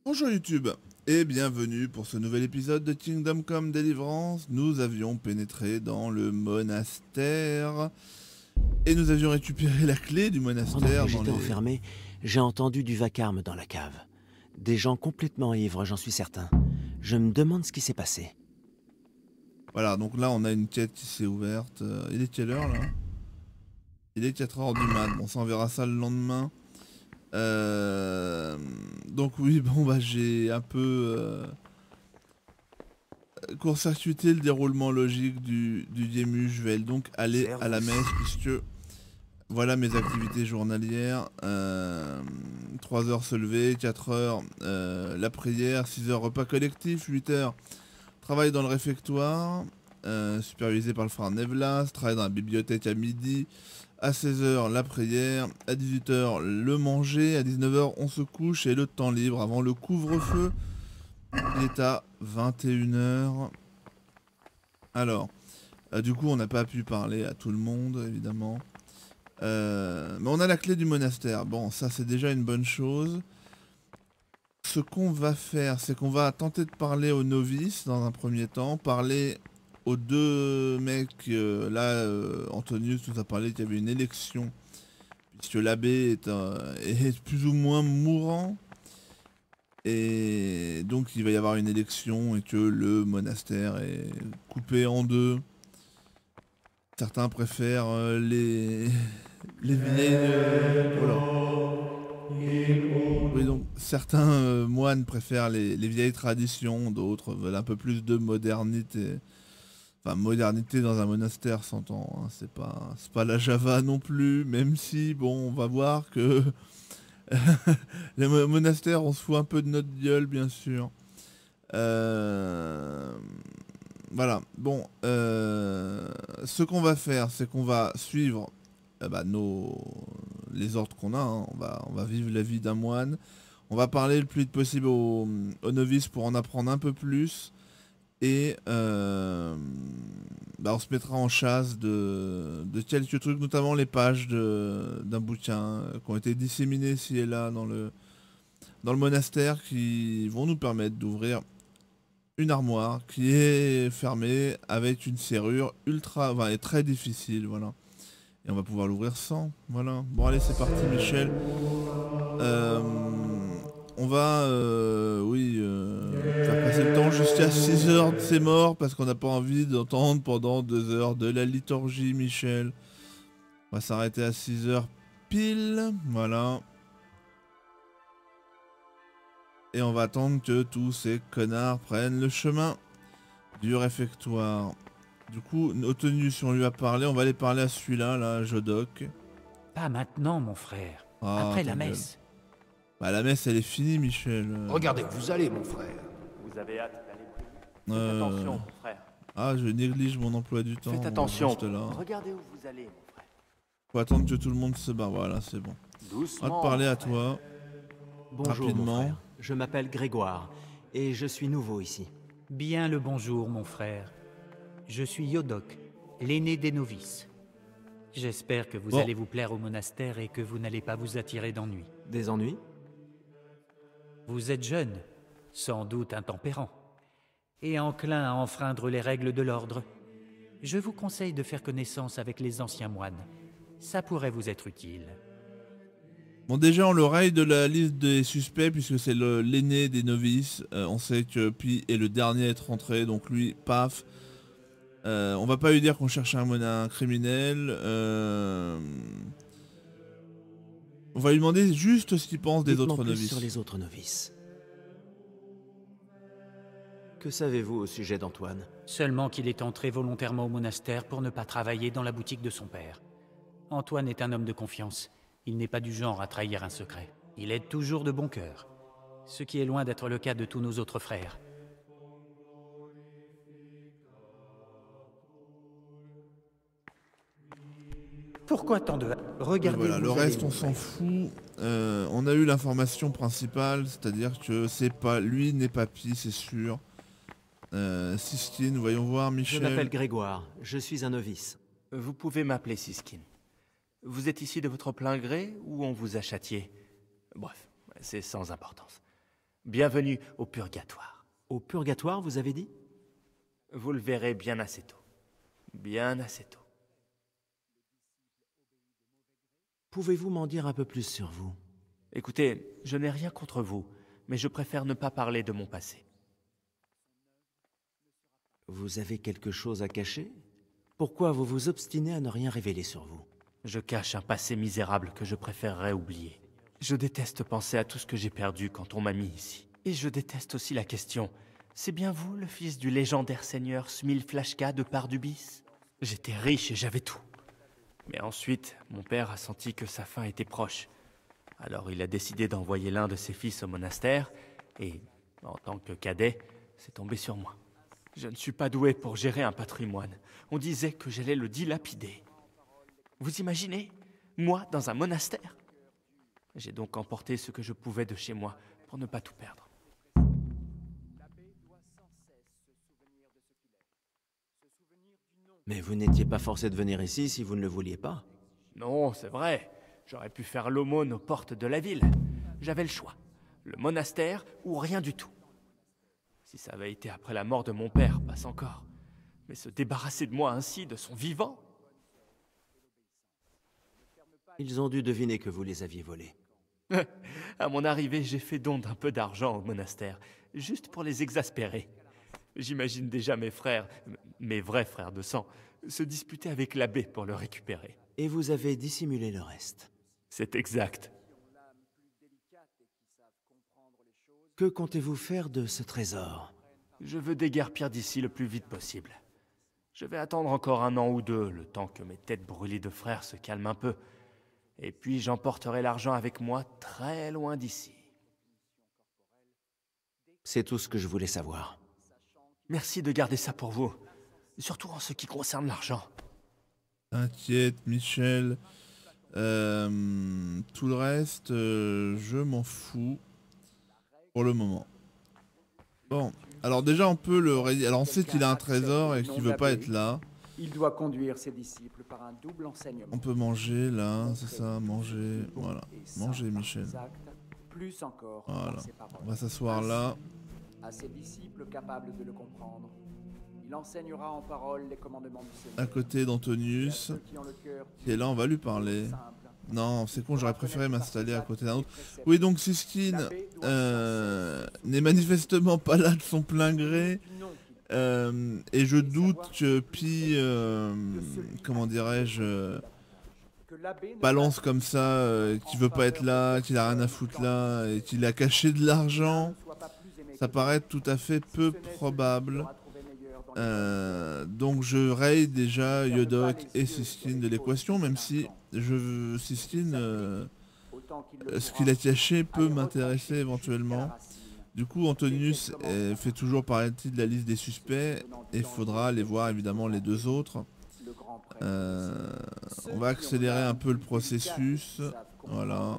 Bonjour YouTube et bienvenue pour ce nouvel épisode de Kingdom Come Deliverance. Nous avions pénétré dans le monastère et nous avions récupéré la clé du Pendant monastère que dans j'étais les... enfermé, j'ai entendu du vacarme dans la cave. Des gens complètement ivres, j'en suis certain. Je me demande ce qui s'est passé. Voilà, donc là on a une quête qui s'est ouverte. Il est quelle heure là? Il est 4 heures du mat. Bon, ça on verra ça le lendemain. Donc oui, bon bah j'ai un peu court-circuité le déroulement logique du DMU. Je vais donc aller à la messe puisque voilà mes activités journalières. 3 heures se lever, 4 heures la prière, 6 heures repas collectif, 8 heures travail dans le réfectoire, supervisé par le frère Nevlas, travail dans la bibliothèque à midi, à 16 heures la prière, à 18 heures le manger, à 19 heures on se couche et le temps libre avant le couvre-feu. Il est à 21 heures. Alors, du coup on n'a pas pu parler à tout le monde évidemment. Mais on a la clé du monastère. Bon, ça c'est déjà une bonne chose. Ce qu'on va faire, c'est qu'on va tenter de parler aux novices dans un premier temps. Parler aux deux mecs. Là, Antonius nous a parlé qu'il y avait une élection. Puisque l'abbé est plus ou moins mourant. Et donc il va y avoir une élection et que le monastère est coupé en deux. Certains préfèrent les vieilles... voilà. Oui, donc certains moines préfèrent les vieilles traditions, d'autres veulent un peu plus de modernité. Enfin, modernité dans un monastère, s'entend, hein, c'est pas la Java non plus, même si, bon, on va voir que les monastères, on se fout un peu de notre gueule, bien sûr. Voilà, bon, ce qu'on va faire, c'est qu'on va suivre les ordres qu'on a, hein. On va vivre la vie d'un moine. On va parler le plus vite possible aux novices pour en apprendre un peu plus. Et on se mettra en chasse de quelques trucs, notamment les pages d'un bouquin qui ont été disséminées ici et là dans le monastère, qui vont nous permettre d'ouvrir une armoire qui est fermée avec une serrure et très difficile, voilà. Et on va pouvoir l'ouvrir sans, voilà. Bon allez, c'est parti Michel. Euh, on va, faire passer le temps jusqu'à 6 heures de ses morts parce qu'on n'a pas envie d'entendre pendant 2 heures de la liturgie, Michel. On va s'arrêter à 6 heures pile, voilà. Et on va attendre que tous ces connards prennent le chemin du réfectoire. Du coup, Otonius, on lui a parlé, on va aller parler à celui-là, là, Jodoc. Pas maintenant, mon frère. Ah, Après ta la gueule. messe. Bah la messe elle est finie Michel. Regardez où vous allez, mon frère. Vous avez hâte d'aller plus vite. Faites Euh, attention, mon frère. Ah, je néglige mon emploi du temps. Faites attention. Je reste là. Regardez où vous allez, mon frère. Faut attendre que tout le monde se barre. Voilà, c'est bon. On Doucement. va te parler mon à frère. toi. Bonjour, Rapidement. mon frère. Je m'appelle Grégoire et je suis nouveau ici. Bien le bonjour, mon frère. Je suis Yodok, l'aîné des novices. J'espère que vous Bon. allez vous plaire au monastère et que vous n'allez pas vous attirer d'ennuis. Des ennuis? Vous êtes jeune, sans doute intempérant, et enclin à enfreindre les règles de l'ordre. Je vous conseille de faire connaissance avec les anciens moines. Ça pourrait vous être utile. Bon, déjà, on le raye de la liste des suspects puisque c'est l'aîné des novices. On sait que Pi est le dernier à être rentré, donc lui, paf. On va pas lui dire qu'on cherche un criminel. On va lui demander juste ce qu'il pense des Dites-moi autres plus novices. sur les autres novices. Que savez-vous au sujet d'Antoine? Seulement qu'il est entré volontairement au monastère pour ne pas travailler dans la boutique de son père. Antoine est un homme de confiance. Il n'est pas du genre à trahir un secret. Il aide toujours de bon cœur. Ce qui est loin d'être le cas de tous nos autres frères. Pourquoi tant de... Et Regardez voilà, où le vous allez, reste mon on s'en frère. fout. On a eu l'information principale, c'est-à-dire que c'est pas lui n'est pas Pi, c'est sûr. Sistine, voyons voir Je Michel. m'appelle Grégoire, je suis un novice. Vous pouvez m'appeler Siskin. Vous êtes ici de votre plein gré ou on vous a châtié? Bref, c'est sans importance. Bienvenue au purgatoire. Au purgatoire, vous avez dit? Vous le verrez bien assez tôt. Bien assez tôt. Pouvez-vous m'en dire un peu plus sur vous? Écoutez, je n'ai rien contre vous, mais je préfère ne pas parler de mon passé. Vous avez quelque chose à cacher? Pourquoi vous vous obstinez à ne rien révéler sur vous? Je cache un passé misérable que je préférerais oublier. Je déteste penser à tout ce que j'ai perdu quand on m'a mis ici. Et je déteste aussi la question: c'est bien vous, le fils du légendaire seigneur Smilflashka de Pardubis? J'étais riche et j'avais tout. Mais ensuite, mon père a senti que sa fin était proche. Alors il a décidé d'envoyer l'un de ses fils au monastère, et, en tant que cadet, c'est tombé sur moi. Je ne suis pas doué pour gérer un patrimoine. On disait que j'allais le dilapider. Vous imaginez? Moi, dans un monastère? J'ai donc emporté ce que je pouvais de chez moi pour ne pas tout perdre. Mais vous n'étiez pas forcé de venir ici si vous ne le vouliez pas. Non, c'est vrai. J'aurais pu faire l'aumône aux portes de la ville. J'avais le choix. Le monastère ou rien du tout. Si ça avait été après la mort de mon père, passe encore. Mais se débarrasser de moi ainsi, de son vivant? Ils ont dû deviner que vous les aviez volés. À mon arrivée, j'ai fait don d'un peu d'argent au monastère, juste pour les exaspérer. J'imagine déjà mes frères, mes vrais frères de sang, se disputer avec l'abbé pour le récupérer. Et vous avez dissimulé le reste. C'est exact. Que comptez-vous faire de ce trésor? Je veux déguerpir d'ici le plus vite possible. Je vais attendre encore 1 an ou 2, le temps que mes têtes brûlées de frères se calment un peu. Et puis j'emporterai l'argent avec moi très loin d'ici. C'est tout ce que je voulais savoir. Merci de garder ça pour vous, surtout en ce qui concerne l'argent. T'inquiète, Michel. Tout le reste, je m'en fous. Pour le moment. Bon, alors déjà on peut le... Alors on sait qu'il a un trésor et qu'il veut pas être là. Il doit conduire ses disciples par un double enseignement. On peut manger là, c'est ça, manger. Voilà, manger Michel. Plus encore Voilà, par ses paroles. on va s'asseoir là. À ses disciples capables de le comprendre, il enseignera en parole les commandements du Seigneur. À côté d'Antonius, qui est là, on va lui parler. Non, c'est con, j'aurais préféré m'installer à côté d'un autre. Oui, donc Siskin n'est manifestement pas là de son plein gré. Et je doute que Pi, comment dirais-je, balance comme ça, qu'il veut pas être là, qu'il a rien à foutre là, et qu'il a caché de l'argent. Ça paraît tout à fait peu probable. Donc je raye déjà Yodok et Siskin de l'équation, même si Siskin, ce qu'il a caché peut m'intéresser éventuellement. Du coup, Antonius fait toujours partie de la liste des suspects et il faudra aller voir évidemment les deux autres. On va accélérer un peu le processus. Voilà.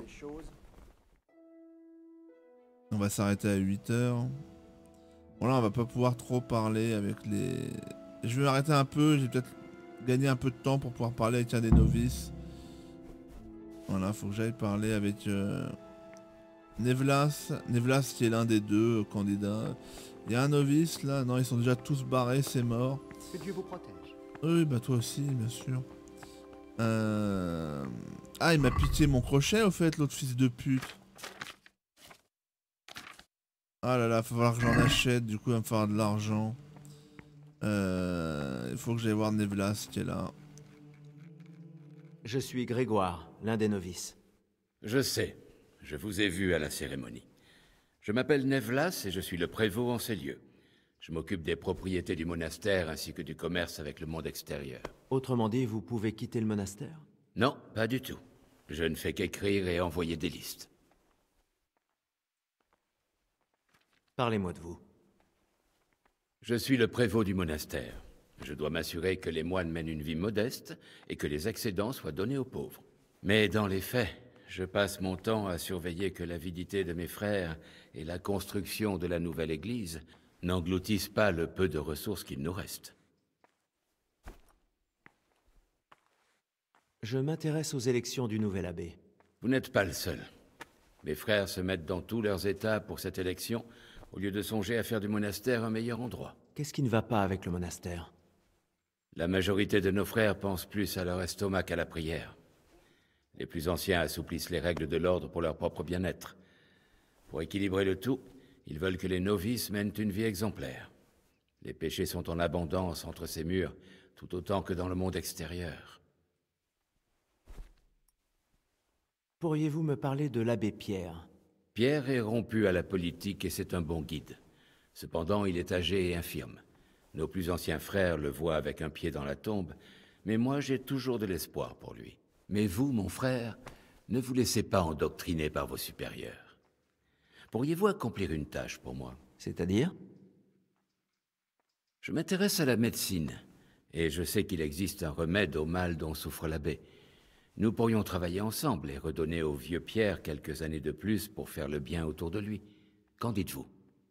On va s'arrêter à 8 heures. Bon là, on va pas pouvoir trop parler avec les... Je vais m'arrêter un peu, j'ai peut-être gagné un peu de temps pour pouvoir parler avec un des novices. Voilà, faut que j'aille parler avec... Nevlas qui est l'un des deux candidats. Il y a un novice là, non ils sont déjà tous barrés, c'est mort. Que Dieu vous protège. Oui bah toi aussi bien sûr. Ah il m'a piqué mon crochet au fait l'autre fils de pute. Ah là là, faut falloir que j'en achète, du coup il va me falloir de l'argent. Il faut que j'aille voir Nevlas qui est là. Je suis Grégoire, l'un des novices. Je sais. Je vous ai vu à la cérémonie. Je m'appelle Nevlas et je suis le prévôt en ces lieux. Je m'occupe des propriétés du monastère ainsi que du commerce avec le monde extérieur. Autrement dit, vous pouvez quitter le monastère? Non, pas du tout. Je ne fais qu'écrire et envoyer des listes. Parlez-moi de vous. Je suis le prévôt du monastère. Je dois m'assurer que les moines mènent une vie modeste et que les excédents soient donnés aux pauvres. Mais dans les faits, je passe mon temps à surveiller que l'avidité de mes frères et la construction de la nouvelle église n'engloutissent pas le peu de ressources qu'il nous reste. Je m'intéresse aux élections du nouvel abbé. Vous n'êtes pas le seul. Mes frères se mettent dans tous leurs états pour cette élection, au lieu de songer à faire du monastère un meilleur endroit. Qu'est-ce qui ne va pas avec le monastère? La majorité de nos frères pensent plus à leur estomac qu'à la prière. Les plus anciens assouplissent les règles de l'ordre pour leur propre bien-être. Pour équilibrer le tout, ils veulent que les novices mènent une vie exemplaire. Les péchés sont en abondance entre ces murs, tout autant que dans le monde extérieur. Pourriez-vous me parler de l'abbé Pierre? Pierre est rompu à la politique et c'est un bon guide. Cependant, il est âgé et infirme. Nos plus anciens frères le voient avec un pied dans la tombe, mais moi j'ai toujours de l'espoir pour lui. Mais vous, mon frère, ne vous laissez pas endoctriner par vos supérieurs. Pourriez-vous accomplir une tâche pour moi? C'est-à-dire? Je m'intéresse à la médecine, et je sais qu'il existe un remède au mal dont souffre l'abbé. Nous pourrions travailler ensemble et redonner au vieux Pierre quelques années de plus pour faire le bien autour de lui. Qu'en dites-vous?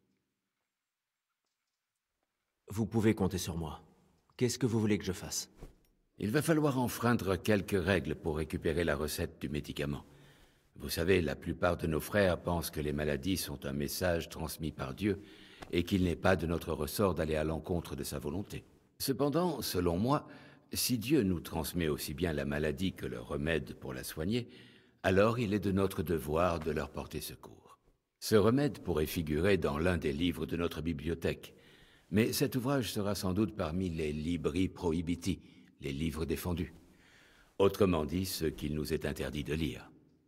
Vous pouvez compter sur moi. Qu'est-ce que vous voulez que je fasse? Il va falloir enfreindre quelques règles pour récupérer la recette du médicament. Vous savez, la plupart de nos frères pensent que les maladies sont un message transmis par Dieu et qu'il n'est pas de notre ressort d'aller à l'encontre de sa volonté. Cependant, selon moi, si Dieu nous transmet aussi bien la maladie que le remède pour la soigner, alors il est de notre devoir de leur porter secours. Ce remède pourrait figurer dans l'un des livres de notre bibliothèque, mais cet ouvrage sera sans doute parmi les libri prohibiti, les livres défendus. Autrement dit, ceux qu'il nous est interdit de lire.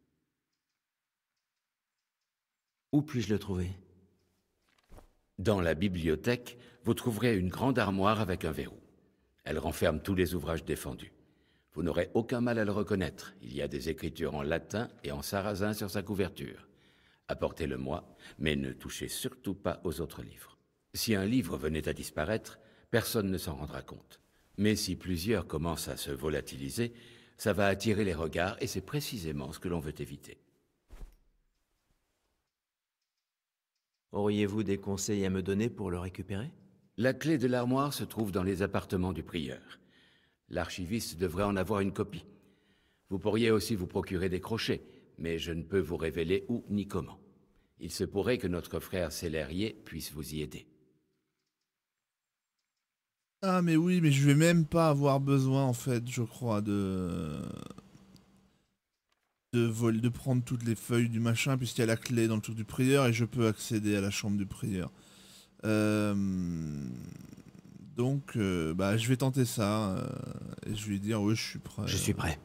Où puis-je le trouver? Dans la bibliothèque, vous trouverez une grande armoire avec un verrou. Elle renferme tous les ouvrages défendus. Vous n'aurez aucun mal à le reconnaître. Il y a des écritures en latin et en sarrasin sur sa couverture. Apportez-le-moi, mais ne touchez surtout pas aux autres livres. Si un livre venait à disparaître, personne ne s'en rendra compte. Mais si plusieurs commencent à se volatiliser, ça va attirer les regards et c'est précisément ce que l'on veut éviter. Auriez-vous des conseils à me donner pour le récupérer? La clé de l'armoire se trouve dans les appartements du prieur. L'archiviste devrait en avoir une copie. Vous pourriez aussi vous procurer des crochets, mais je ne peux vous révéler où ni comment. Il se pourrait que notre frère Célérier puisse vous y aider. Ah mais oui, mais je vais même pas avoir besoin en fait, je crois, de prendre toutes les feuilles du machin, puisqu'il y a la clé dans le truc du prieur et je peux accéder à la chambre du prieur. Donc, bah, je vais tenter ça et je vais lui dire oui, je suis prêt. Je suis prêt.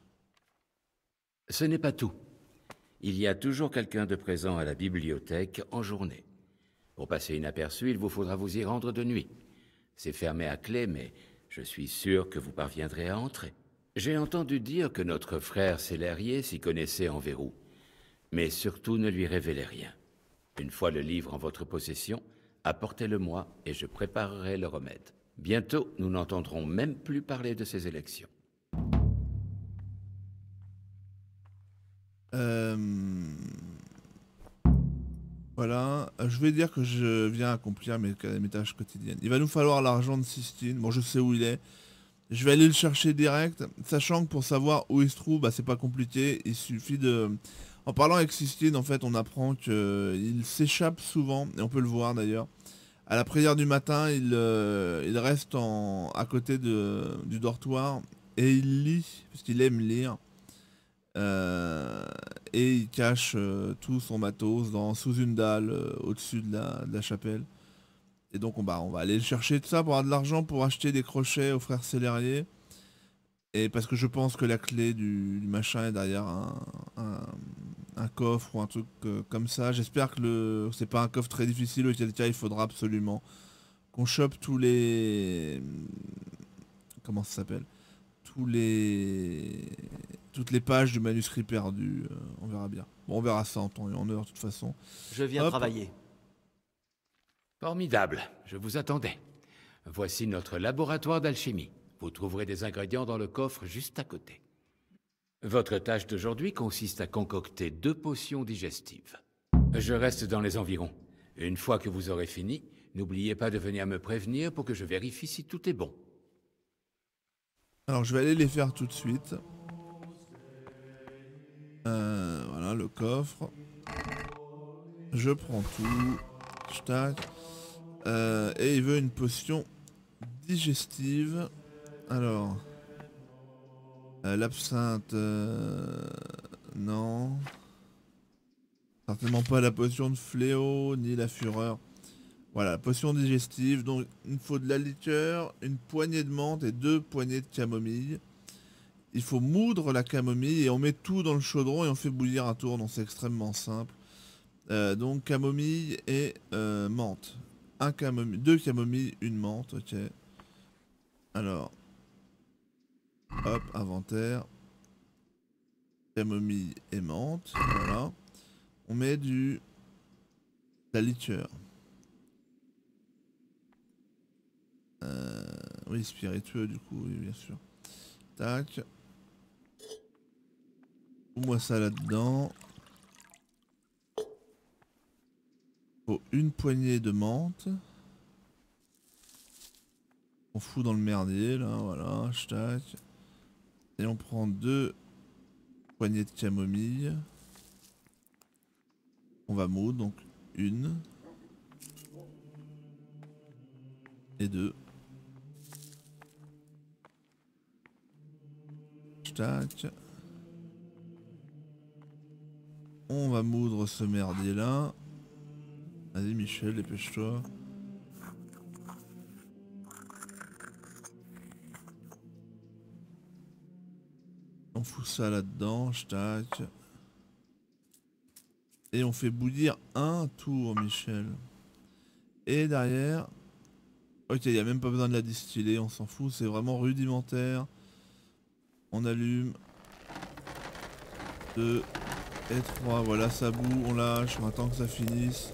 Ce n'est pas tout. Il y a toujours quelqu'un de présent à la bibliothèque en journée. Pour passer inaperçu, il vous faudra vous y rendre de nuit. C'est fermé à clé, mais je suis sûr que vous parviendrez à entrer. J'ai entendu dire que notre frère Célérier s'y connaissait en verrou. Mais surtout, ne lui révélez rien. Une fois le livre en votre possession, apportez-le-moi et je préparerai le remède. Bientôt, nous n'entendrons même plus parler de ces élections. Voilà, je vais dire que je viens accomplir mes tâches quotidiennes. Il va nous falloir l'argent de Sistine. Bon, je sais où il est. Je vais aller le chercher direct, sachant que pour savoir où il se trouve, bah, c'est pas compliqué. Il suffit de... En parlant avec Sistine, en fait, on apprend qu'il s'échappe souvent, et on peut le voir d'ailleurs. À la prière du matin, il reste à côté du dortoir, et il lit, parce qu'il aime lire. Et il cache tout son matos sous une dalle au-dessus de la chapelle. Et donc on va aller le chercher tout ça pour avoir de l'argent pour acheter des crochets au frère Célérier. Et parce que je pense que la clé du machin est derrière un coffre ou un truc comme ça. J'espère que c'est pas un coffre très difficile, auquel cas il faudra absolument qu'on chope tous les... Comment ça s'appelle? Toutes les pages du manuscrit perdu. On verra bien. Bon, on verra ça en temps et en heure de toute façon. Je viens travailler. Formidable, je vous attendais. Voici notre laboratoire d'alchimie. Vous trouverez des ingrédients dans le coffre juste à côté. Votre tâche d'aujourd'hui consiste à concocter 2 potions digestives. Je reste dans les environs. Une fois que vous aurez fini, n'oubliez pas de venir me prévenir pour que je vérifie si tout est bon. Alors je vais aller les faire tout de suite. Voilà le coffre. Je prends tout. Tac. Et il veut une potion digestive. Alors. L'absinthe. Non. Certainement pas la potion de fléau, ni la fureur. Voilà, potion digestive. Donc il me faut de la liqueur, une poignée de menthe et 2 poignées de camomille. Il faut moudre la camomille et on met tout dans le chaudron et on fait bouillir un tour. Donc c'est extrêmement simple. Donc camomille et menthe. 2 camomilles, une menthe, ok. Alors. Hop, inventaire. Camomille et menthe, voilà. On met de la liqueur. Oui, spiritueux du coup, oui, bien sûr. Tac. Moi ça là-dedans. Faut une poignée de menthe. On fout dans le merdier là, voilà, tac. Et on prend 2 poignées de camomille. On va moudre, donc 1 et 2. Tac. On va moudre ce merdier là. Vas-y Michel, dépêche-toi. On fout ça là-dedans, tac. Et on fait bouillir un tour, Michel. Et derrière... Ok, il n'y a même pas besoin de la distiller, on s'en fout, c'est vraiment rudimentaire. On allume. 2 et 3, voilà, ça bout, on lâche, on attend que ça finisse.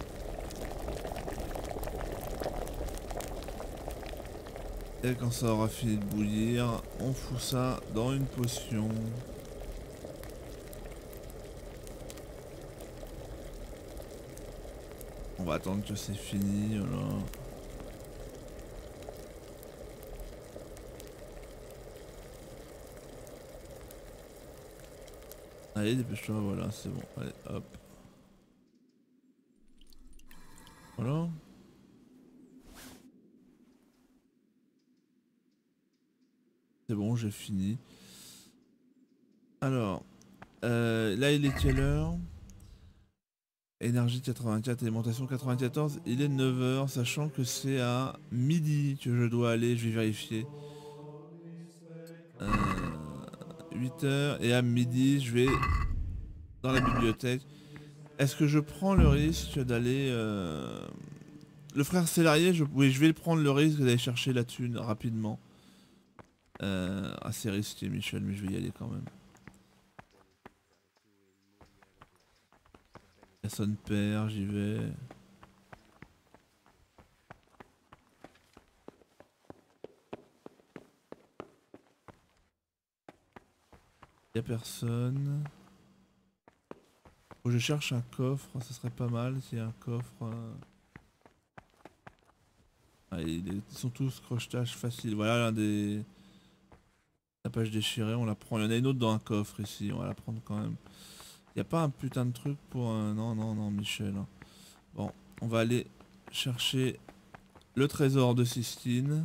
Et quand ça aura fini de bouillir, on fout ça dans une potion. On va attendre que c'est fini, voilà. Allez, dépêche-toi, voilà, c'est bon. Allez, hop. Voilà. C'est bon, j'ai fini. Alors, là il est quelle heure? Énergie 84, alimentation 94, il est 9h, sachant que c'est à midi que je dois aller, je vais vérifier. 8h, et à midi je vais dans la bibliothèque. Est-ce que je prends le risque d'aller... Le frère Célarier, oui, je vais prendre le risque d'aller chercher la thune rapidement. Assez risqué Michel, mais je vais y aller quand même. Personne perd, j'y vais. Y'a personne. Faut que je cherche un coffre, ça serait pas mal s'il y a un coffre. Ah, ils sont tous crochetage facile. Voilà l'un des... La page déchirée, on la prend. Il y en a une autre dans un coffre ici, on va la prendre quand même. Y a pas un putain de truc pour un... Non, non, non, Michel. Bon, on va aller chercher le trésor de Sistine.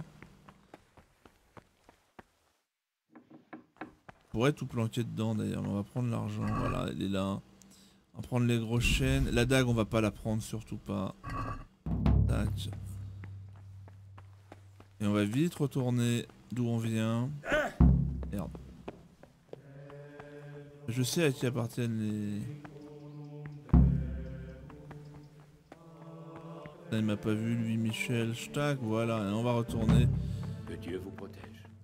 On pourrait tout planquer dedans d'ailleurs, mais on va prendre l'argent. Voilà, elle est là. On va prendre les grosses chaînes. La dague, on va pas la prendre, surtout pas. Tac. Et on va vite retourner d'où on vient. Merde. Je sais à qui appartiennent les... Il m'a pas vu lui, Michel. Tac, voilà, et on va retourner. Que Dieu vous protège.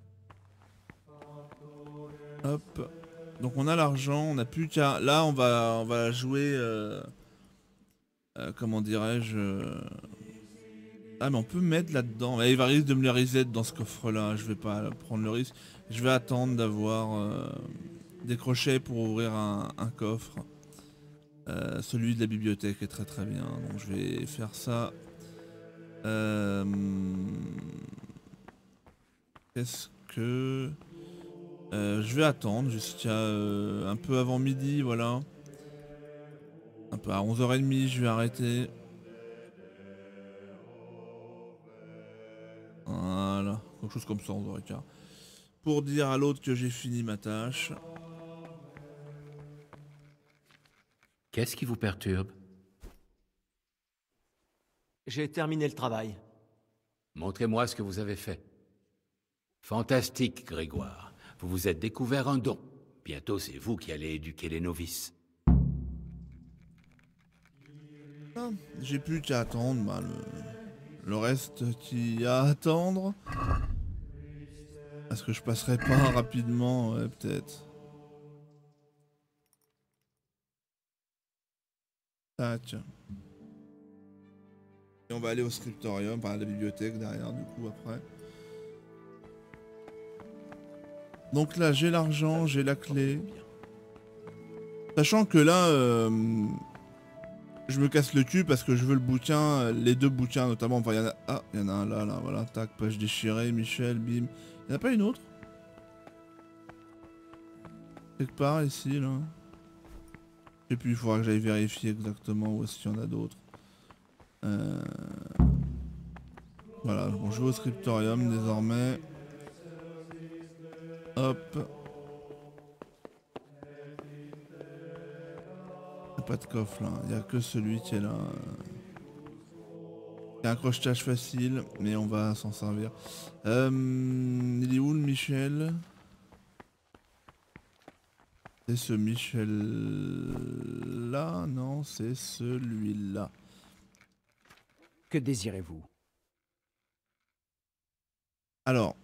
Hop. Donc on a l'argent, on n'a plus qu'à... Là on va jouer... comment dirais-je... Ah mais on peut mettre là-dedans. Il va risque de me le reset dans ce coffre là. Je vais pas prendre le risque. Je vais attendre d'avoir des crochets pour ouvrir un coffre. Celui de la bibliothèque est très très bien. Donc je vais faire ça. Qu'est-ce que... je vais attendre jusqu'à un peu avant midi, voilà. Un peu à 11h30, je vais arrêter. Voilà, quelque chose comme ça, 11h15. Pour dire à l'autre que j'ai fini ma tâche. Qu'est-ce qui vous perturbe? J'ai terminé le travail. Montrez-moi ce que vous avez fait. Fantastique, Grégoire. Vous vous êtes découvert un don. Bientôt, c'est vous qui allez éduquer les novices. Ah, j'ai plus qu'à attendre, bah, le reste qu'il y a à attendre. Est-ce que je passerai pas rapidement? Ouais, peut-être. Tac. Et on va aller au scriptorium, par la bibliothèque derrière, du coup, après. Donc là, j'ai l'argent, j'ai la clé. Sachant que là, je me casse le cul parce que je veux le bouquin, les deux bouquins notamment. Enfin, il y en a... Ah, il y en a un là, voilà. Tac, page déchirée, Michel, bim. Il n'y en a pas une autre? Quelque part, ici, là. Je sais plus, il faudra que j'aille vérifier exactement où est-ce qu'il y en a d'autres. Voilà, bon, je vais au scriptorium désormais. Hop. Il n'y a pas de coffre là, il n'y a que celui qui est là. Il y a un crochetage facile, mais on va s'en servir. Il est où le Michel? C'est ce Michel là? Non, c'est celui-là. Que désirez-vous? Alors,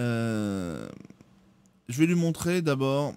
je vais lui montrer d'abord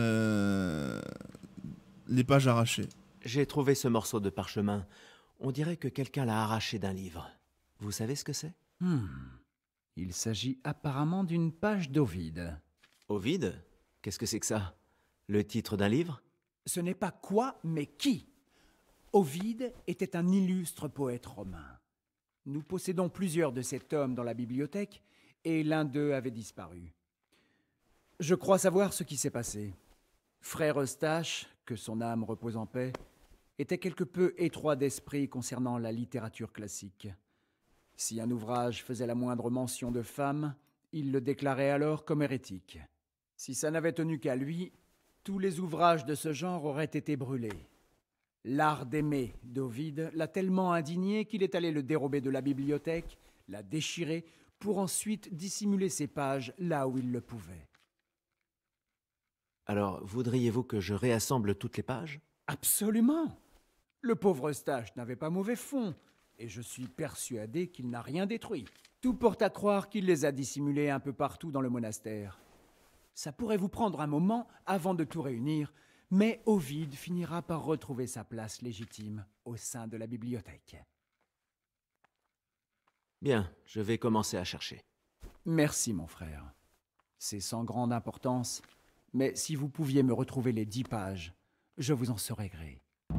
les pages arrachées. J'ai trouvé ce morceau de parchemin. On dirait que quelqu'un l'a arraché d'un livre. Vous savez ce que c'est? Il s'agit apparemment d'une page d'Ovide. Ovide? Qu'est-ce que c'est que ça? Le titre d'un livre? Ce n'est pas quoi, mais qui. Ovide était un illustre poète romain. Nous possédons plusieurs de ces tomes dans la bibliothèque, et l'un d'eux avait disparu. Je crois savoir ce qui s'est passé. Frère Eustache, que son âme repose en paix, était quelque peu étroit d'esprit concernant la littérature classique. Si un ouvrage faisait la moindre mention de femme, il le déclarait alors comme hérétique. Si ça n'avait tenu qu'à lui, tous les ouvrages de ce genre auraient été brûlés. L'art d'aimer d'Ovide l'a tellement indigné qu'il est allé le dérober de la bibliothèque, l'a déchiré, pour ensuite dissimuler ses pages là où il le pouvait. Alors, voudriez-vous que je réassemble toutes les pages? Absolument. Le pauvre Eustache n'avait pas mauvais fond, et je suis persuadé qu'il n'a rien détruit. Tout porte à croire qu'il les a dissimulés un peu partout dans le monastère. Ça pourrait vous prendre un moment avant de tout réunir, mais Ovide finira par retrouver sa place légitime au sein de la bibliothèque. Bien, je vais commencer à chercher. Merci, mon frère. C'est sans grande importance, mais si vous pouviez me retrouver les 10 pages, je vous en serais gré.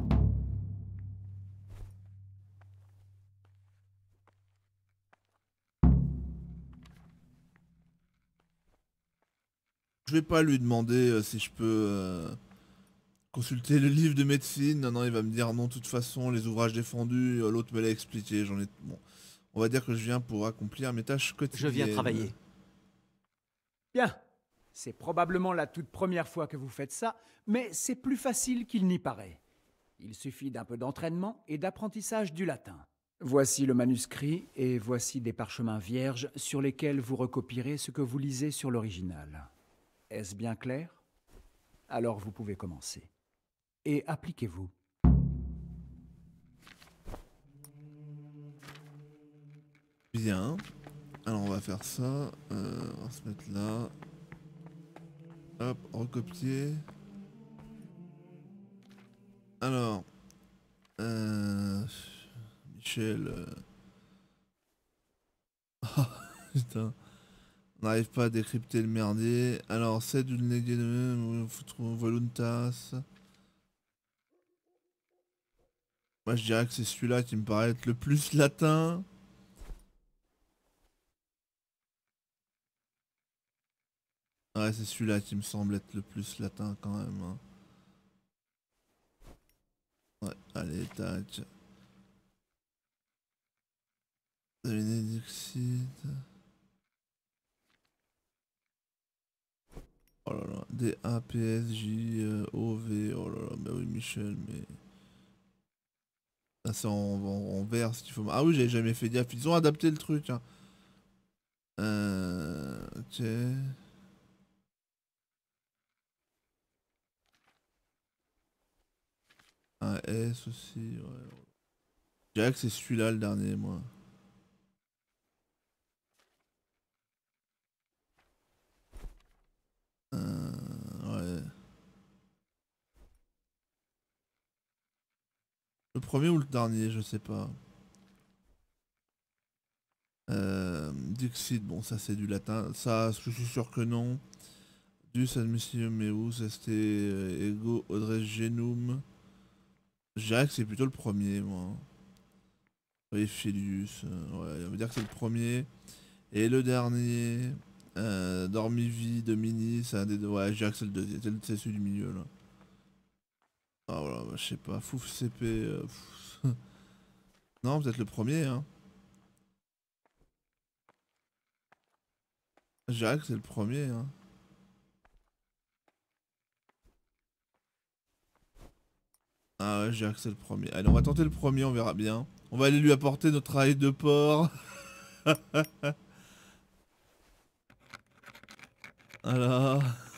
Je vais pas lui demander si je peux consulter le livre de médecine. Non, il va me dire non, de toute façon, les ouvrages défendus, l'autre me l'a expliqué. J'en ai. Bon, on va dire que je viens pour accomplir mes tâches quotidiennes. Je viens travailler. Bien, c'est probablement la toute première fois que vous faites ça, mais c'est plus facile qu'il n'y paraît. Il suffit d'un peu d'entraînement et d'apprentissage du latin. Voici le manuscrit et voici des parchemins vierges sur lesquels vous recopierez ce que vous lisez sur l'original. Est-ce bien clair? Alors vous pouvez commencer. Et appliquez-vous. Bien. Alors on va faire ça. On va se mettre là. Hop, recopier. Alors. Michel. Oh, putain. On n'arrive pas à décrypter le merdier. Alors, c'est du voluntas. Moi, je dirais que c'est celui-là qui me paraît être le plus latin. Ouais, c'est celui-là qui me semble être le plus latin quand même. Hein. Ouais, allez, tac. Bénédictine. Oh là là, D-A-P-S-J-O-V. Oh là là, bah oui, Michel, mais. Ah, c'est en vert ce qu'il faut. Ah oui, j'avais jamais fait gaffe. Ils ont adapté le truc, hein. Ok. Un S aussi, ouais. Je dirais que c'est celui-là le dernier, moi. Ouais. Le premier ou le dernier, je sais pas. Dixit, bon, ça c'est du latin. Ça, je suis sûr que non. Dus admissium meus est ego odres genum. Je dirais que c'est plutôt le premier, moi. Oui, Filius. Ouais, on va dire que c'est le premier. Et le dernier, Dormivi, Domini, c'est un des deux. Ouais, je dirais que c'est le deuxième. C'est celui du milieu, là. Ah voilà, bah, je sais pas. Fouf CP. Non, peut-être le premier, hein. Je dirais que c'est le premier, hein. Ah ouais, je dirais que c'est le premier. Allez, on va tenter le premier, on verra bien. On va aller lui apporter notre travail de porc. Alors.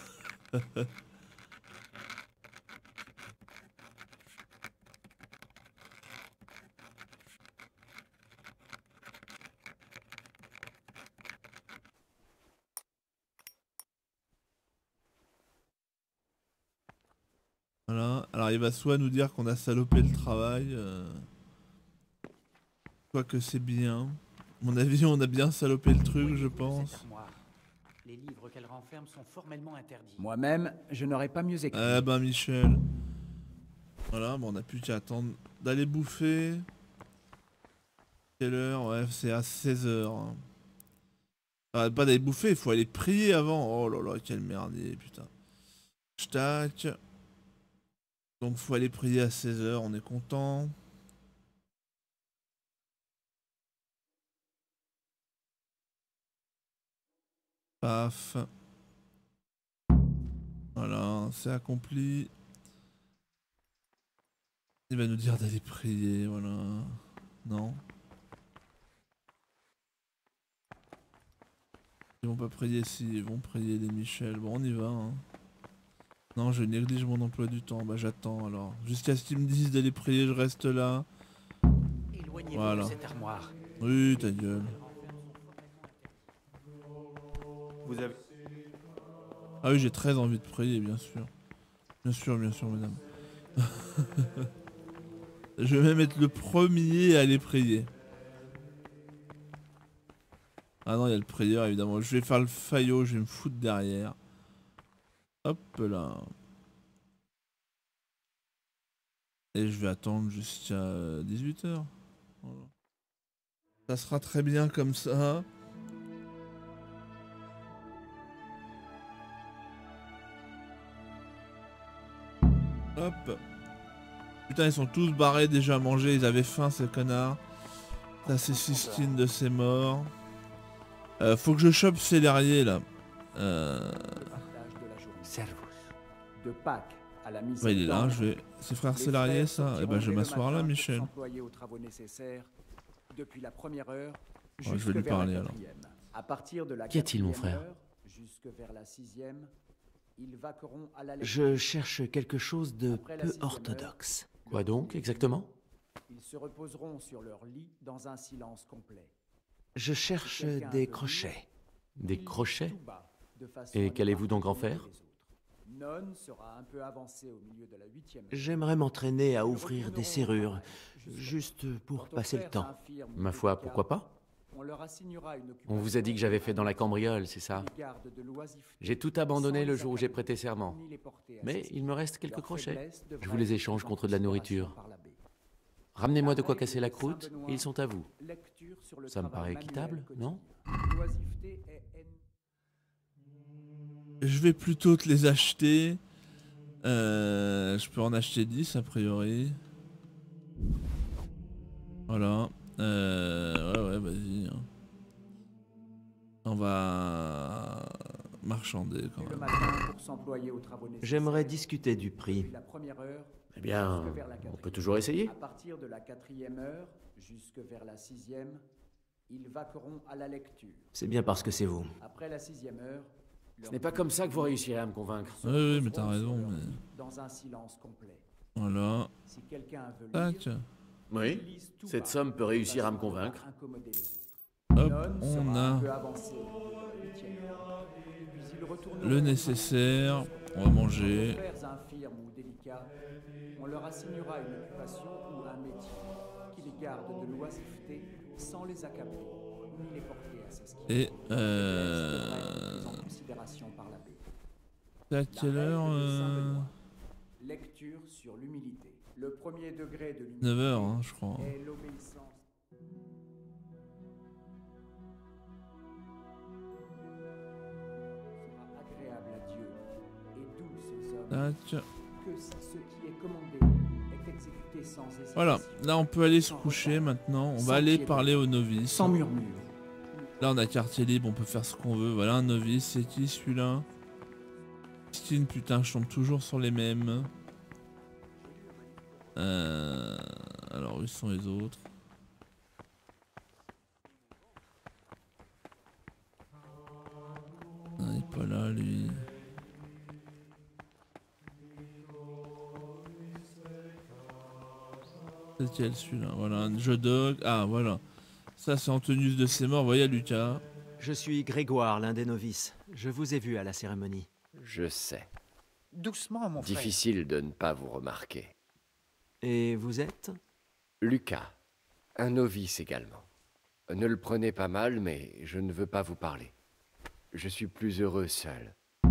Voilà. Alors il va soit nous dire qu'on a salopé le travail, soit que c'est bien. À mon avis, on a bien salopé le truc, je pense. Les livres qu'elle renferme sont formellement interdits. Moi-même, je n'aurais pas mieux écrit. Eh ben Michel. Voilà, bon, on a plus qu'à attendre d'aller bouffer. Quelle heure? Ouais, c'est à 16h. Pas d'aller bouffer, il faut aller prier avant. Oh là là, quel merdier, putain. Tac. Donc faut aller prier à 16h, on est content. Paf. Voilà, c'est accompli. Il va nous dire d'aller prier, voilà. Non. Ils vont pas prier si, ils vont prier les Michel. Bon, on y va, hein. Non, je néglige mon emploi du temps. Bah j'attends alors. Jusqu'à ce qu'ils me disent d'aller prier, je reste là. Éloignez-vous Voilà. de cette armoire. Oui, ta gueule. Vous avez... Ah oui, j'ai très envie de prier, bien sûr. Bien sûr, madame. Je vais même être le premier à aller prier. Ah non, il y a le prieur, évidemment. Je vais faire le faillot, je vais me foutre derrière. Hop là. Et je vais attendre jusqu'à 18h. Voilà. Ça sera très bien comme ça. Hop. Putain, ils sont tous barrés déjà à manger. Ils avaient faim, ces connards. Ça, c'est Sistine de ses morts. Faut que je chope Célérier là. Servus. De Pâques à la mise Ouais, il est là, en je vais. C'est frère Célérier ça. Et bah je vais m'asseoir là, Michel. Aux travaux nécessaires depuis la première heure. Ouais, je vais lui parler alors. À partir de la Qu'y a-t-il, mon frère? Jusque vers la 6e, ils vaqueront à la Je cherche quelque chose de Après la peu 6e orthodoxe. Quoi donc, exactement? Ils se reposeront sur leur lit dans un silence complet. Je cherche des crochets. Des crochets? Tout bas, de façon Et à qu'allez-vous donc en les faire? autres. Non sera un peu avancé au milieu de la 8e. J'aimerais m'entraîner à ouvrir des serrures, juste pour passer le temps. Ma foi, pourquoi pas? On leur assignera une On vous a dit que j'avais fait dans la cambriole, c'est ça? J'ai tout abandonné le jour où j'ai prêté serment. Mais il me reste quelques crochets. Je vous les échange contre de la nourriture. Ramenez-moi de quoi casser la croûte, et ils sont à vous. Ça me paraît équitable, non? Je vais plutôt te les acheter. Je peux en acheter 10 a priori. Voilà. Ouais, vas-y. Hein. On va marchander quand Le même. matin pour s'employer aux travaux nécessaires. J'aimerais discuter du prix. Depuis la première heure, Eh bien, jusque vers la on quatrième. peut toujours essayer. À partir de la 4e heure, jusque vers la 6e, ils vaqueront à la lecture. C'est bien parce que c'est vous. Après la 6e heure, Ce n'est pas comme ça que vous réussirez à me convaincre. Oui, mais t'as raison. Mais... dans un silence complet. Voilà. Si quelqu'un veut Tac. lire, Oui, ils lisent tout cette bas, somme peut réussir à me façon de convaincre. pas incommoder les autres. Hop, None on sera un a peu avancé de la 8e heure. Puis ils retourneront le nécessaire. On va manger. Aux pères infirmes ou délicats, on leur assignera une occupation ou un métier qui les garde de l'oisiveté sans les accabler ni les porter à s'esquiver. Et En considération par l'abbé. c'est à quelle heure Lecture sur l'humilité. Le premier degré de l'humilité 9 h, hein, je crois. est l'obéissance. Sera agréable à Dieu et douce aux hommes. Tac. Que si ce qui est commandé est exécuté sans hésitation. Voilà, là on peut aller se coucher maintenant. On va aller parler aux novices. Sans murmure. Là on a quartier libre, on peut faire ce qu'on veut. Voilà un novice, c'est qui celui-là? Christine, putain, je tombe toujours sur les mêmes. Alors où sont les autres? Ah, il est pas là lui. C'est quel celui-là? Voilà, un jeu dog. Ah voilà. Ça c'est Antonius de ses morts, vous voyez Lucas. Je suis Grégoire, l'un des novices. Je vous ai vu à la cérémonie. Je sais. Doucement, mon frère. Difficile de ne pas vous remarquer. Et vous êtes? Lucas, un novice également. Ne le prenez pas mal, mais je ne veux pas vous parler. Je suis plus heureux seul.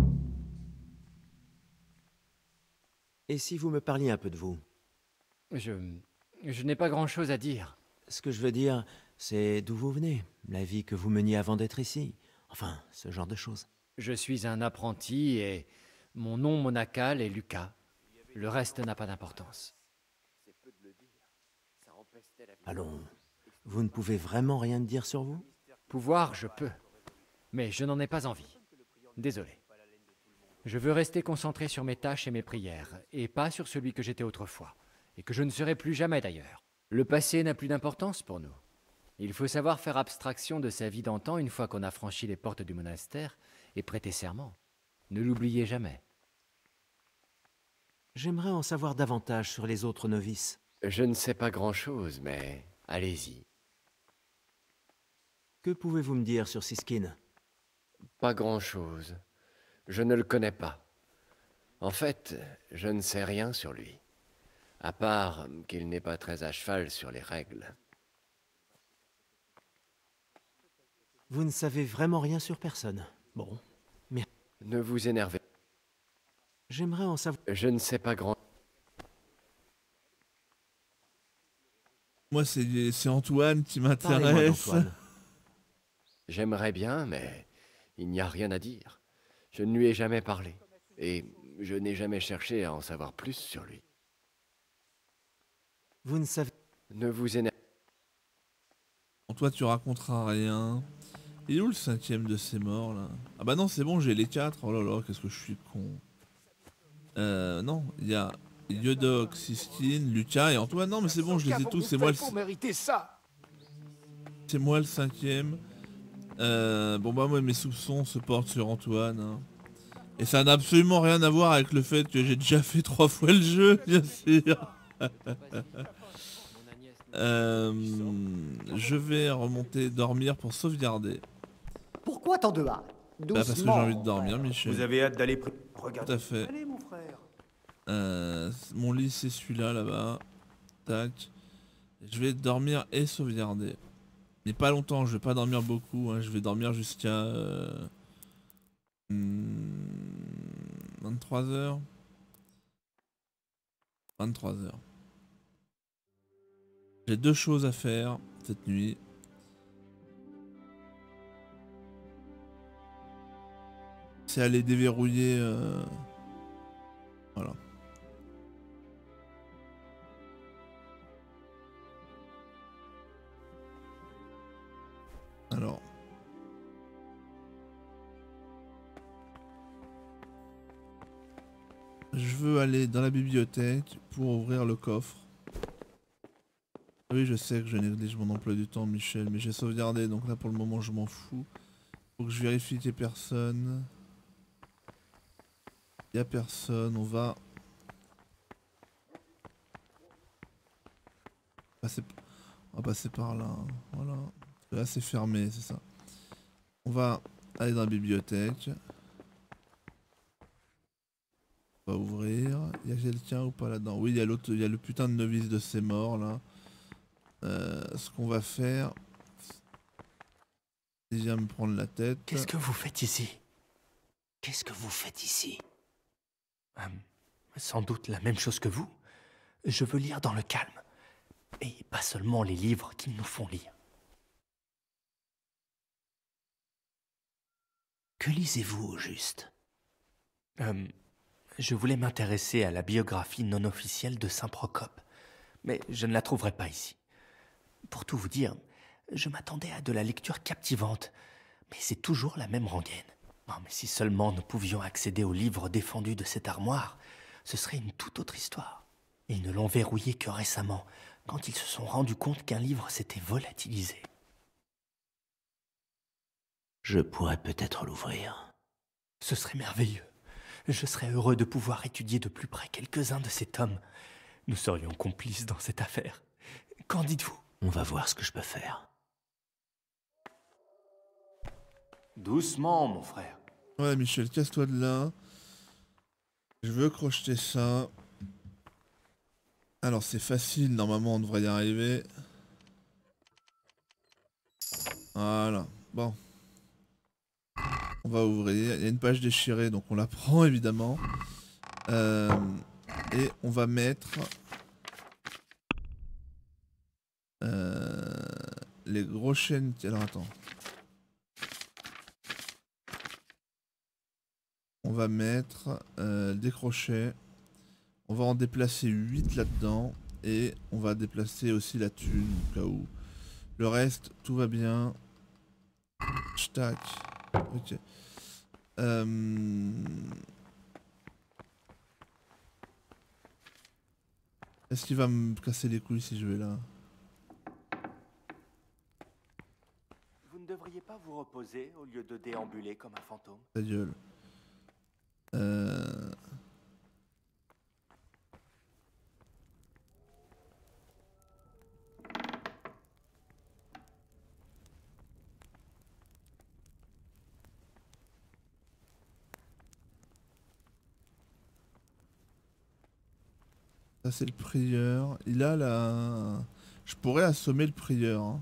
Et si vous me parliez un peu de vous? Je n'ai pas grand-chose à dire. Ce que je veux dire, c'est d'où vous venez, la vie que vous meniez avant d'être ici. Enfin, ce genre de choses. Je suis un apprenti et mon nom monacal est Lucas. Le reste n'a pas d'importance. Allons, vous ne pouvez vraiment rien me dire sur vous? Pouvoir, je peux. Mais je n'en ai pas envie. Désolé. Je veux rester concentré sur mes tâches et mes prières, et pas sur celui que j'étais autrefois, et que je ne serai plus jamais d'ailleurs. Le passé n'a plus d'importance pour nous. Il faut savoir faire abstraction de sa vie d'antan une fois qu'on a franchi les portes du monastère et prêter serment. Ne l'oubliez jamais. J'aimerais en savoir davantage sur les autres novices. Je ne sais pas grand-chose, mais allez-y. Que pouvez-vous me dire sur Siskin? Pas grand-chose. Je ne le connais pas. En fait, je ne sais rien sur lui. À part qu'il n'est pas très à cheval sur les règles. Vous ne savez vraiment rien sur personne. Bon, Ne vous énervez. j'aimerais en savoir... Je ne sais pas grand... Moi c'est Antoine qui Parlez-moi m'intéresse. d'Antoine. J'aimerais bien, mais il n'y a rien à dire. Je ne lui ai jamais parlé. Et je n'ai jamais cherché à en savoir plus sur lui. Vous ne savez... Ne vous énervez. Toi tu raconteras rien. Il est où le 5e de ces morts là? Ah bah non c'est bon, j'ai les 4. Oh là là, qu'est-ce que je suis con. Non, il y a Yodoc, Sistine, Lucas et Antoine. Non mais c'est bon, je les ai tous, c'est moi le... C'est moi le 5e. Bon bah moi mes soupçons se portent sur Antoine. Hein. Et ça n'a absolument rien à voir avec le fait que j'ai déjà fait 3 fois le jeu, bien sûr. Je vais remonter dormir pour sauvegarder. Pourquoi tant de hâte? Bah parce que j'ai envie de dormir, Michel. Vous avez hâte d'aller... Tout Regardez. à fait. Allez, mon frère. Mon lit c'est celui-là là-bas. Tac. Je vais dormir et sauvegarder. Mais pas longtemps, je vais pas dormir beaucoup. Hein. Je vais dormir jusqu'à 23 h. 23 h. J'ai 2 choses à faire cette nuit. C'est aller déverrouiller... Voilà. Alors. Je veux aller dans la bibliothèque pour ouvrir le coffre. Oui, je sais que je néglige mon emploi du temps, Michel, mais j'ai sauvegardé, donc là pour le moment je m'en fous. Faut que je vérifie qu'il n'y ait personne. Il n'y a personne, on va passer par là, hein. Voilà. Là c'est fermé, c'est ça. On va aller dans la bibliothèque. On va ouvrir. Il y a quelqu'un ou pas là-dedans? Oui, il y a l'autre, il y a le putain de novice de ces morts là. Ce qu'on va faire, c'est déjà me prendre la tête. Qu'est-ce que vous faites ici? Qu'est-ce que vous faites ici? Sans doute la même chose que vous. Je veux lire dans le calme. Et pas seulement les livres qu'ils nous font lire. Que lisez-vous au juste? Je voulais m'intéresser à la biographie non officielle de Saint Procope, mais je ne la trouverai pas ici. Pour tout vous dire, je m'attendais à de la lecture captivante, mais c'est toujours la même rengaine. Oh, mais si seulement nous pouvions accéder aux livres défendus de cette armoire, ce serait une toute autre histoire. Ils ne l'ont verrouillé que récemment, quand ils se sont rendus compte qu'un livre s'était volatilisé. Je pourrais peut-être l'ouvrir. Ce serait merveilleux. Je serais heureux de pouvoir étudier de plus près quelques-uns de ces tomes. Nous serions complices dans cette affaire. Qu'en dites-vous? On va voir ce que je peux faire. Doucement, mon frère. Ouais, Michel, casse-toi de là. Je veux crocheter ça. Alors, c'est facile, normalement, on devrait y arriver. Voilà, bon. On va ouvrir. Il y a une page déchirée, donc on la prend, évidemment. Et on va mettre... les gros chaînes... Alors, attends. On va mettre des crochets. On va en déplacer 8 là-dedans. Et on va déplacer aussi la thune au cas où. Le reste, tout va bien. Tac. Ok. Est-ce qu'il va me casser les couilles si je vais là? Vous ne devriez pas vous reposer au lieu de déambuler comme un fantôme? Ta gueule. Ça c'est le prieur. Il a la... Je pourrais assommer le prieur. Hein.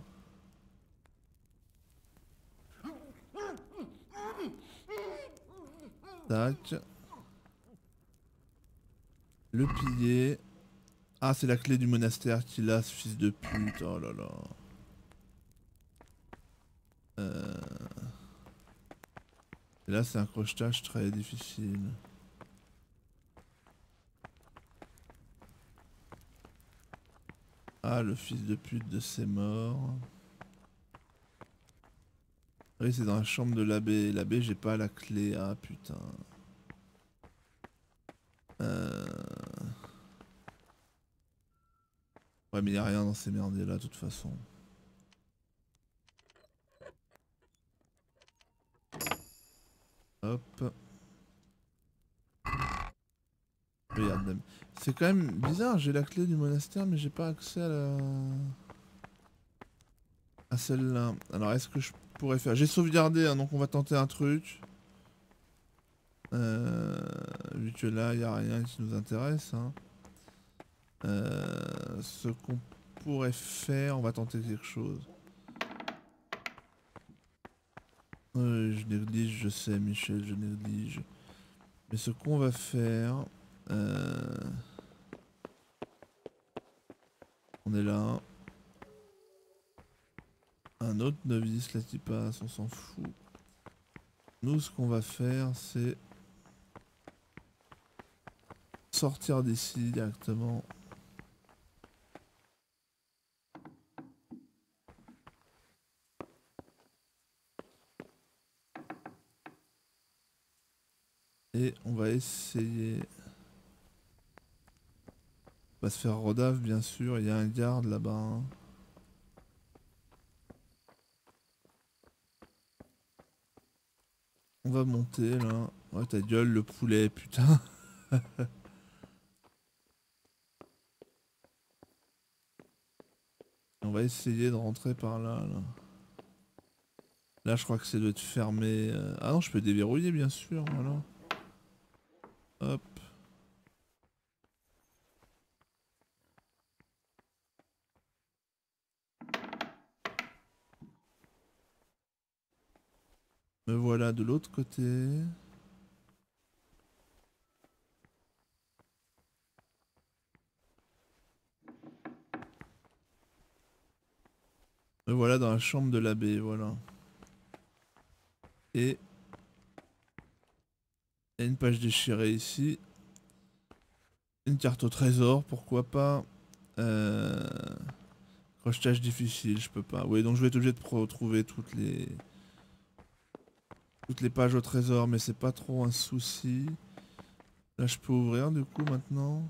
Tac. Le piller. Ah, c'est la clé du monastère qu'il a, ce fils de pute. Oh là là. Et là, c'est un crochetage très difficile. Ah, le fils de pute de ses morts. Oui, c'est dans la chambre de l'abbé. L'abbé, j'ai pas la clé. Ah, putain. Ouais, mais y a rien dans ces merdes là, de toute façon. Hop. Regarde. C'est quand même bizarre, j'ai la clé du monastère, mais j'ai pas accès à celle-là. Alors, est-ce que je pourrais faire... J'ai sauvegardé, hein, donc on va tenter un truc. Vu que là, il n'y a rien qui nous intéresse. Hein. Ce qu'on pourrait faire, on va tenter quelque chose. Je néglige, je sais, Michel, je néglige. Mais ce qu'on va faire... on est là. Un autre novice là qui passe, on s'en fout. Nous, ce qu'on va faire, c'est... sortir d'ici directement. Et on va essayer... On va se faire rodave bien sûr, il y a un garde là-bas. Hein. On va monter là. Ouais ta gueule le poulet, putain. On va essayer de rentrer par là. Là je crois que ça doit être fermé. Ah non je peux déverrouiller bien sûr, voilà. Hop. Me voilà de l'autre côté. Me voilà dans la chambre de l'abbé, voilà. Et il y a une page déchirée ici. Une carte au trésor, pourquoi pas. Crochetage difficile, je peux pas. Oui, donc je vais être obligé de retrouver toutes les pages au trésor, mais c'est pas trop un souci. Là, je peux ouvrir du coup maintenant.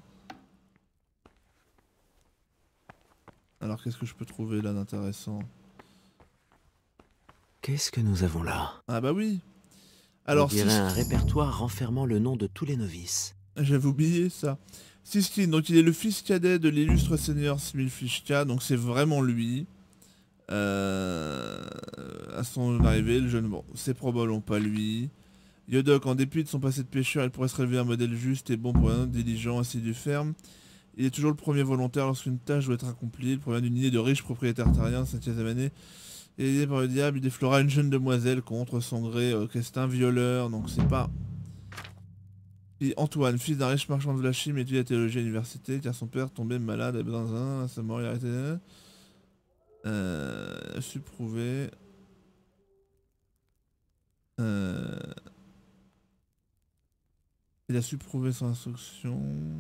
Alors, qu'est-ce que je peux trouver là d'intéressant? Qu'est-ce que nous avons là? Ah bah oui. Alors, on dirait un répertoire renfermant le nom de tous les novices. J'avais oublié ça. Sistine, donc il est le fils cadet de l'illustre seigneur Smilfishka, donc c'est vraiment lui. À son arrivée, le jeune, bon, c'est probablement pas lui. Yodok, en dépit de son passé de pêcheur, il pourrait se révéler un modèle juste et bon pour un homme diligent, assidu, ferme. Il est toujours le premier volontaire lorsqu'une tâche doit être accomplie. Il provient d'une lignée de riches propriétaires terriens, 5e année. Et aidé par le diable, il déflora une jeune demoiselle contre son gré, qu'est un violeur, donc c'est pas... Et Antoine, fils d'un riche marchand de la Chine, étudie la théologie à l'université, car son père tombé malade, dans un, à sa mort, il a arrêté... a su prouver... Il a su prouver son instruction...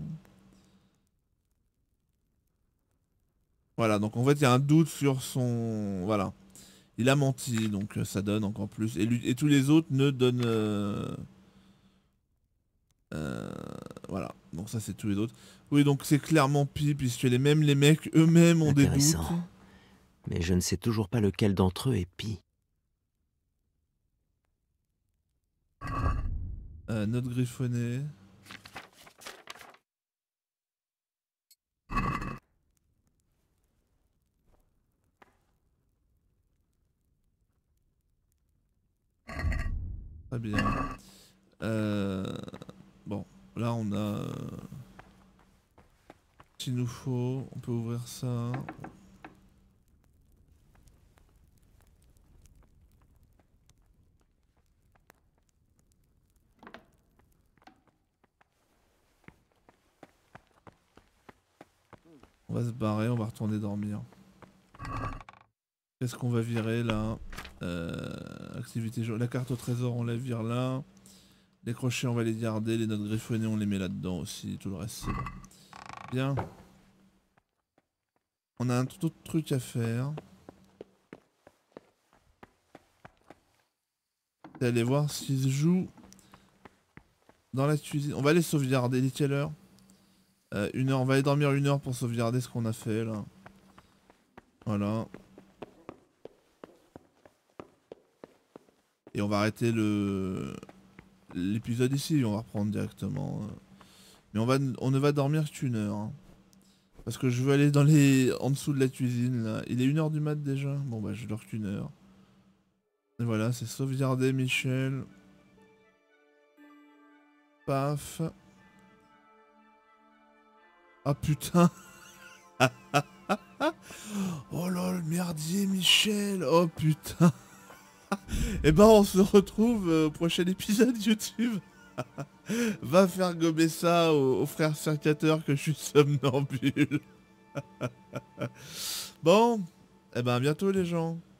Voilà, donc en fait il y a un doute sur son... Voilà. Il a menti, donc ça donne encore plus. Et tous les autres ne donnent... Voilà, donc ça c'est tous les autres. Oui, donc c'est clairement Pi, puisque les mecs eux-mêmes ont des doutes. Mais je ne sais toujours pas lequel d'entre eux est Pi. Note griffonnée. Très bien. Bon, là on a... S'il nous faut, on peut ouvrir ça. On va se barrer, on va retourner dormir. Qu'est-ce qu'on va virer là? Activité jour. La carte au trésor, on la vire là. Les crochets, on va les garder. Les notes griffonnées, on les met là-dedans aussi. Tout le reste, c'est bon. Bien. On a un tout autre truc à faire. C'est aller voir s'il se joue dans la cuisine. On va aller sauvegarder. Il est quelle heure? 1 heure. On va aller dormir 1 heure pour sauvegarder ce qu'on a fait là. Voilà. Et on va arrêter l'épisode ici, on va reprendre directement. Mais on ne va dormir qu'1 heure. Hein. Parce que je veux aller en dessous de la cuisine là. Il est 1 heure du mat déjà. Bon bah je dors qu'1 heure. Et voilà, c'est sauvegarder Michel. Paf. Ah putain. Oh là le merdier Michel. Oh putain. Et ben on se retrouve au prochain épisode YouTube. Va faire gober ça au frère cercateur que je suis somnambule. Bon, et ben à bientôt les gens.